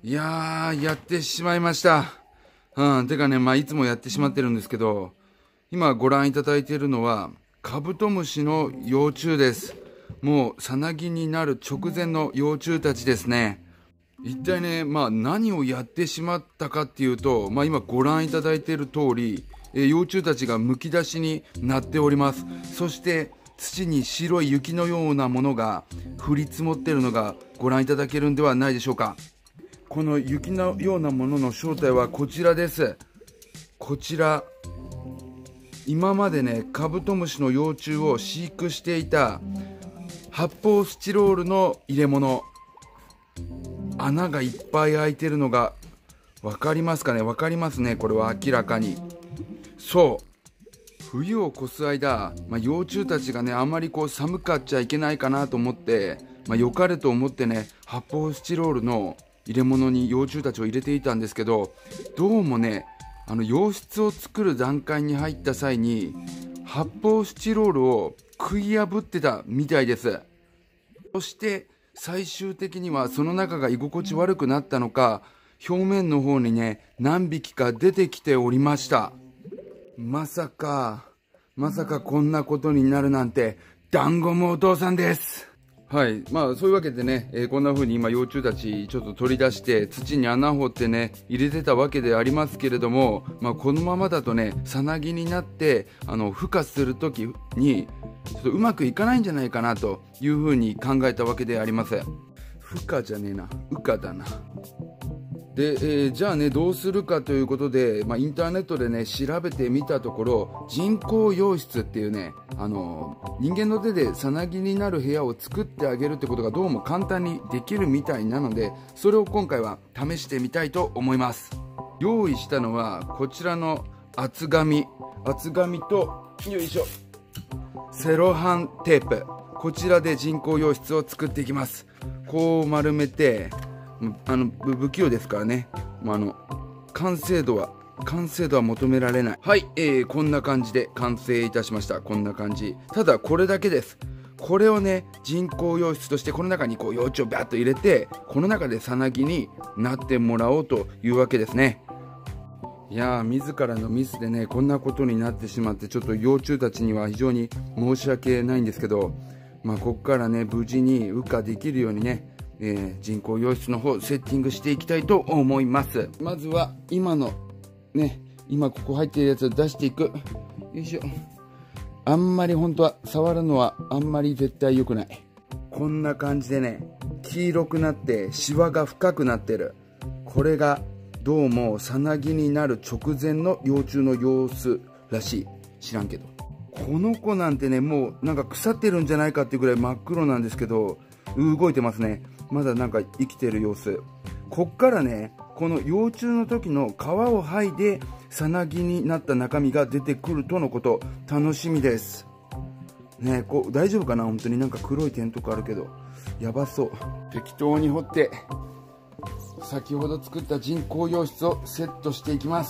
いやー、やってしまいました。てかね、いつもやってしまってるんですけど、今ご覧いただいているのは、カブトムシの幼虫です。もう、さなぎになる直前の幼虫たちですね。一体ね、何をやってしまったかっていうと、今ご覧いただいている通り、幼虫たちがむき出しになっております。そして、土に白い雪のようなものが降り積もっているのがご覧いただけるんではないでしょうか。この雪のようなものの正体はこちらです。こちら、今までね、カブトムシの幼虫を飼育していた発泡スチロールの入れ物、穴がいっぱい開いてるのが分かりますかね。分かりますね。これは明らかに。そう、冬を越す間、幼虫たちがね、あまり寒かっちゃいけないかなと思って、良かれと思ってね、発泡スチロールの入れ物に幼虫たちを入れていたんですけど、どうもね、洋室を作る段階に入った際に発泡スチロールを食い破ってたみたいです。そして最終的にはその中が居心地悪くなったのか、表面の方にね、何匹か出てきておりました。まさかこんなことになるなんて、ダンゴムお父さんです。はい。そういうわけでね、こんな風に今幼虫たちちょっと取り出して土に穴掘ってね、入れてたわけでありますけれども、このままだとね、さなぎになって、孵化するときに、ちょっとうまくいかないんじゃないかなという風に考えたわけであります。孵化じゃねえな、羽化だな。で、じゃあね、どうするかということで、インターネットでね、調べてみたところ、人工洋室っていうね、人間の手でさなぎになる部屋を作ってあげるってことがどうも簡単にできるみたいなので、それを今回は試してみたいと思います。用意したのは、こちらの厚紙と、よいしょ、セロハンテープ。こちらで人工洋室を作っていきます。こう丸めて、不器用ですからね、完成度は求められない。はい、こんな感じで完成いたしました。こんな感じ。ただこれだけです。これをね、人工洋室としてこの中に幼虫をバッと入れて、この中でさなぎになってもらおうというわけですね。いやー、自らのミスでね、こんなことになってしまって、ちょっと幼虫たちには非常に申し訳ないんですけど、ここからね、無事に羽化できるようにね、人工洋室の方セッティングしていきたいと思います。まずは今のね、今ここ入っているやつを出していく。よいしょ。あんまり本当は触るのはあんまり絶対良くない。こんな感じでね、黄色くなってシワが深くなってる。これがどうもさなぎになる直前の幼虫の様子らしい。知らんけど、この子なんてね、もうなんか腐ってるんじゃないかっていうぐらい真っ黒なんですけど、動いてますね。まだなんか生きてる様子。こっからね、この幼虫の時の皮を剥いでさなぎになった中身が出てくるとのこと。楽しみですね。大丈夫かな。本当になんか黒い点とかあるけどやばそう。適当に掘って先ほど作った人工洋室をセットしていきます。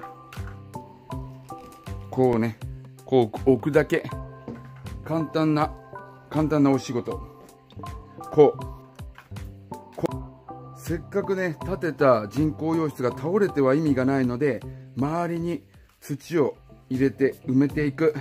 こうね、こう置くだけ。簡単なお仕事。せっかくね、建てた人工洋室が倒れては意味がないので、周りに土を入れて埋めていく。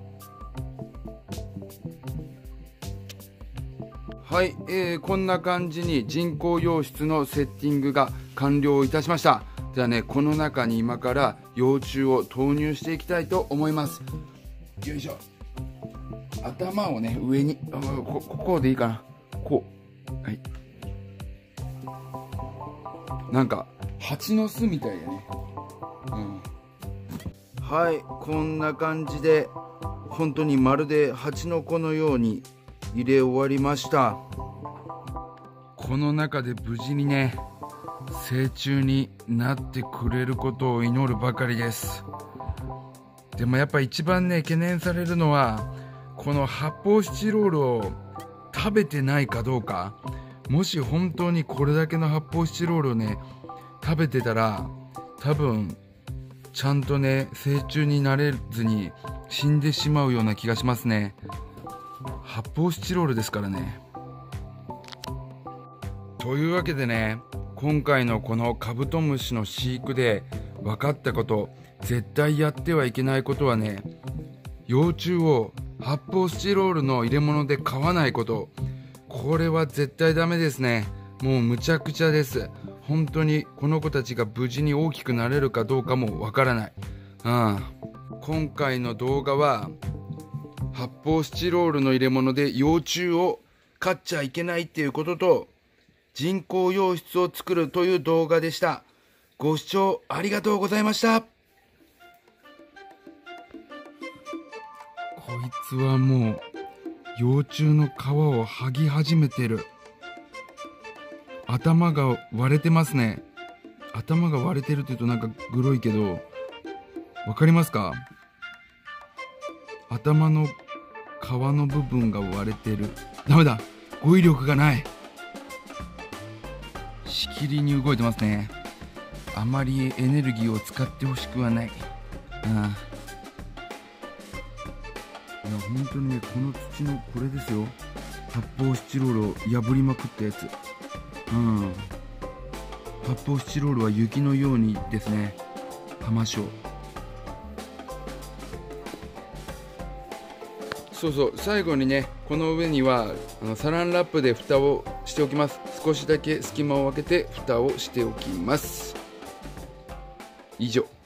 はい、こんな感じに人工洋室のセッティングが完了いたしました。じゃあね、この中に今から幼虫を投入していきたいと思います。よいしょ。頭をね、上に、こでいいかな。こう。はい。なんか蜂の巣みたいだね。はい、こんな感じで本当にまるで蜂の子のように入れ終わりました。この中で無事にね、成虫になってくれることを祈るばかりです。でもやっぱ一番ね、懸念されるのはこの発泡スチロールを食べてないかどうか。もし本当にこれだけの発泡スチロールをね、食べてたら、多分ちゃんとね、成虫になれずに死んでしまうような気がしますね。発泡スチロールですからね。というわけでね、 今回のこのカブトムシの飼育で分かったこと、絶対やってはいけないことはね、幼虫を発泡スチロールの入れ物で飼わないこと。これは絶対ダメですね。もうむちゃくちゃです。本当にこの子たちが無事に大きくなれるかどうかもわからない。今回の動画は発泡スチロールの入れ物で幼虫を飼っちゃいけないっていうことと、人工洋室を作るという動画でした。ご視聴ありがとうございました。こいつはもう幼虫の皮を剥ぎ始めてる。頭が割れてますね。頭が割れてるって言うとなんかグロいけど、わかりますか？頭の皮の部分が割れてる。ダメだ、語彙力がない。しきりに動いてますね。あまりエネルギーを使ってほしくはない。いや本当にね、この土のこれですよ。発泡スチロールを破りまくったやつ。発泡スチロールは雪のようにですね、剥ましょう。そうそう、最後にね、この上にはサランラップで蓋をしておきます。少しだけ隙間を空けて蓋をしておきます。以上。